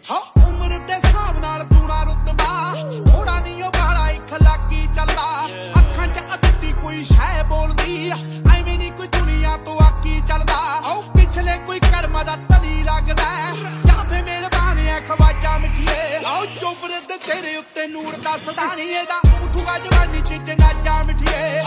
ਉਮਰ ਦੇ ਹਿਸਾਬ ਨਾਲ ਤੂਣਾ ਰੁਤਬਾ ਥੋੜਾ ਨਹੀਂ ਉਹ ਬਾਲਾ ਇਖਲਾਕੀ ਚੱਲਦਾ ਅੱਖਾਂ 'ਚ ਅੱਧੀ ਕੋਈ ਸ਼ੈ ਬੋਲਦੀ ਐਵੇਂ ਨਹੀਂ ਕੋਈ ਦੁਨੀਆ ਤੋਂ ਆਕੀ ਚੱਲਦਾ ਪਿਛਲੇ ਕੋਈ ਕਰਮਾਂ ਦਾ ਧਨੀ ਲੱਗਦਾ ਜਾਂ ਫੇ ਮਿਹਰਬਾਨ ਐ ਖਵਾਜਾ ਮਿੱਠੀਏ ਚੋਬਰੇ ਦੇ ਤੇਰੇ ਉੱਤੇ ਨੂਰ ਦੱਸਦਾ ਨਹੀਂ ਇਹਦਾ ਉਠੂਗਾ ਜਵਾਨੀ 'ਚ ਜਨਾਜਾ ਮਿੱਠੀਏ